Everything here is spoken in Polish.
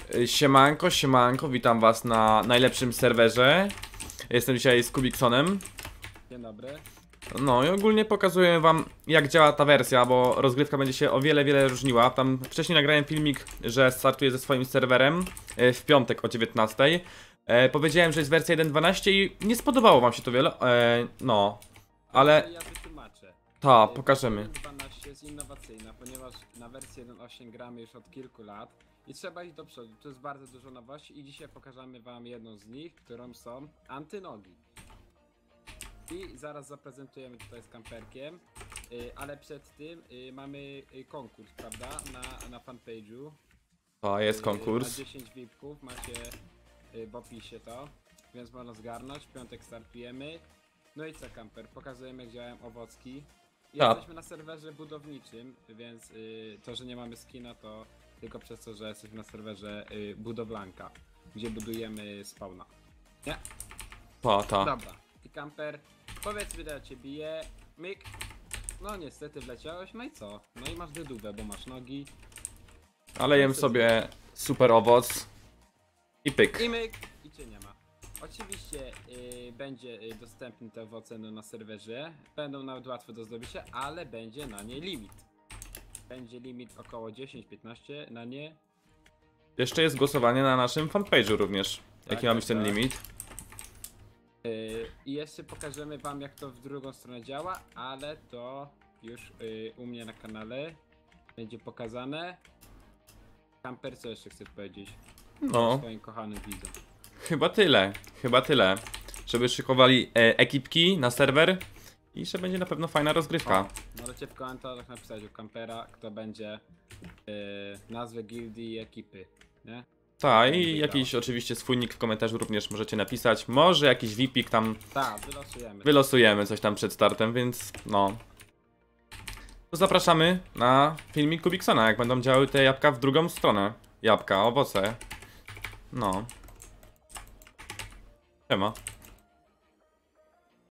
Siemanko, siemanko, witam was na najlepszym serwerze. Jestem dzisiaj z Kubiksonem. Dzień dobry. No i ogólnie pokazuję wam, jak działa ta wersja, bo rozgrywka będzie się o wiele różniła. Tam wcześniej nagrałem filmik, że startuję ze swoim serwerem w piątek o 19. Powiedziałem, że jest wersja 1.12 i nie spodobało wam się to wiele, no. Ale Ja wytłumaczę. pokażemy. 1.12 jest innowacyjna, ponieważ na wersję 1.8 gramy już od kilku lat i trzeba iść do przodu. To jest bardzo dużo nowości i dzisiaj pokażemy wam jedną z nich, którą są antynogi. I zaraz zaprezentujemy tutaj z kamperkiem, ale przed tym mamy konkurs, prawda, na fanpage'u. To jest konkurs. Na 10 VIP-ków macie w opisie to, więc można zgarnąć. W piątek startujemy. No i co, kamper? Pokazujemy, jak działają owocki. Tak. Jesteśmy na serwerze budowniczym, więc to, że nie mamy skina, to tylko przez to, że jesteśmy na serwerze budowlanka, gdzie budujemy spawna. Nie? Dobra. I kamper, powiedz mi, da cię bije. Myk. No niestety wleciałeś, no i co? No i masz dydówę, bo masz nogi. Ale jem sobie super owoc. I pyk. I myk. I cię nie ma. Oczywiście będzie dostępny te owoce na serwerze. Będą nawet łatwe do zdobycia, ale będzie na nie limit. Będzie limit około 10-15 na nie. Jeszcze jest głosowanie na naszym fanpage'u również. Jaki ma być ten tak. limit? I jeszcze pokażemy wam, jak to w drugą stronę działa, ale to już u mnie na kanale będzie pokazane. Kamper, co jeszcze chcesz powiedzieć? No, Swoim kochanym widzom. chyba tyle. Żeby szykowali ekipki na serwer i że będzie na pewno fajna rozgrywka. Możecie w komentarzach napisać u kampera, kto będzie nazwę gildii i ekipy, nie? Tak, i jakiś oczywiście swój nick w komentarzu również możecie napisać. Może jakiś VIPik tam Tak, wylosujemy. wylosujemy coś tam przed startem, więc no. To zapraszamy na filmik Kubiksona, jak będą działały te jabłka w drugą stronę. Jabłka, owoce. No. Siema.